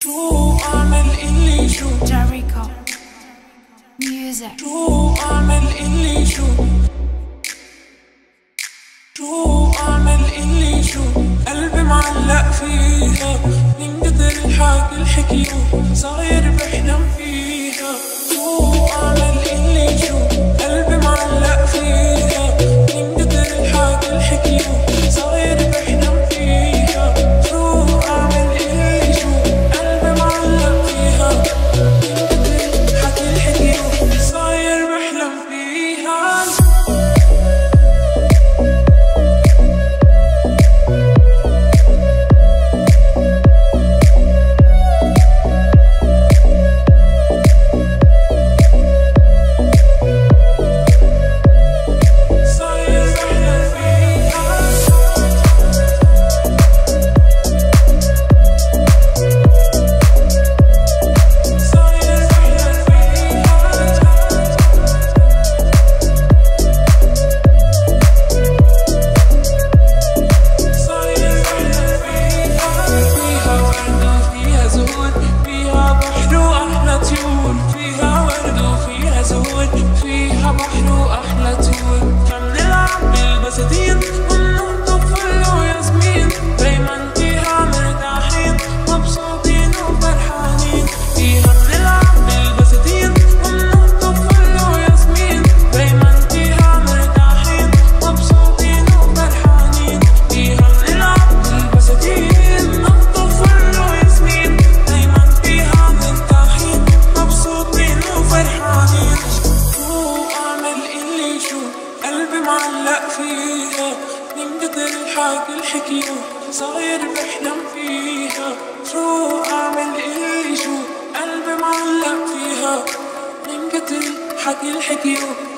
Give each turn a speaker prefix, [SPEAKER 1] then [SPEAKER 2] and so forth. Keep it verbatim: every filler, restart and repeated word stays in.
[SPEAKER 1] شو أعمل اللي شو
[SPEAKER 2] Jericho Music
[SPEAKER 1] شو أعمل اللي شو شو أعمل اللي شو قلبي معلق فيها من كتر الحكي الحكيو صاير بحلم فيها. شو أعمل اللي شو قلبي معلق فيها من كتر الحكي الحكيو صاير بحلم فيها. شو أعمل اللي شو قلبي معلق فيها من كتر الحكي الحكيو صاير بحلم فيها. فيها بحر وأحلى طيور فبنلعب بالبساتين وننطط فل وياسمين دايما فيها مرتاحين مبسوطين وفرحانين. فيها بنلعب بالبساتين وننطط فل وياسمين دايما فيها مرتاحين مبسوطين وفرحانين. فيها بنلعب بالبساتين ننطط فل وياسمين دايما فيها مرتاحين مبسوطين وفرحانين. قلبي معلق فيها من كتر الحكي الحكيو صاير بحلم فيها. شو أعمل اللي شو قلبي معلق فيها من كتر الحكي الحكيو